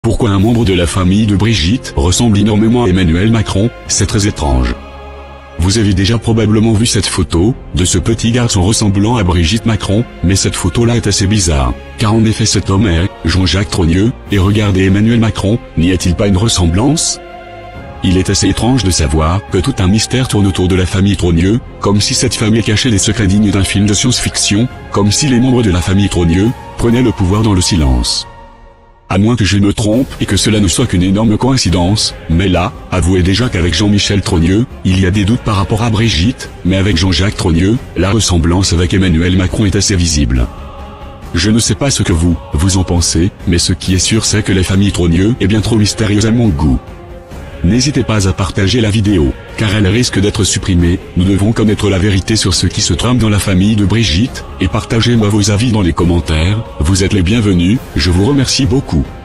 Pourquoi un membre de la famille de Brigitte ressemble énormément à Emmanuel Macron? C'est très étrange. Vous avez déjà probablement vu cette photo, de ce petit garçon ressemblant à Brigitte Macron, mais cette photo-là est assez bizarre, car en effet cet homme est Jean-Jacques Trogneux, et regardez Emmanuel Macron, n'y a-t-il pas une ressemblance? Il est assez étrange de savoir que tout un mystère tourne autour de la famille Trogneux, comme si cette famille cachait des secrets dignes d'un film de science-fiction, comme si les membres de la famille Trogneux prenaient le pouvoir dans le silence. À moins que je me trompe et que cela ne soit qu'une énorme coïncidence, mais là, avouez déjà qu'avec Jean-Michel Trogneux, il y a des doutes par rapport à Brigitte, mais avec Jean-Jacques Trogneux, la ressemblance avec Emmanuel Macron est assez visible. Je ne sais pas ce que vous en pensez, mais ce qui est sûr c'est que la famille Trogneux est bien trop mystérieuse à mon goût. N'hésitez pas à partager la vidéo, car elle risque d'être supprimée. Nous devons connaître la vérité sur ce qui se trame dans la famille de Brigitte, et partagez-moi vos avis dans les commentaires. Vous êtes les bienvenus, je vous remercie beaucoup.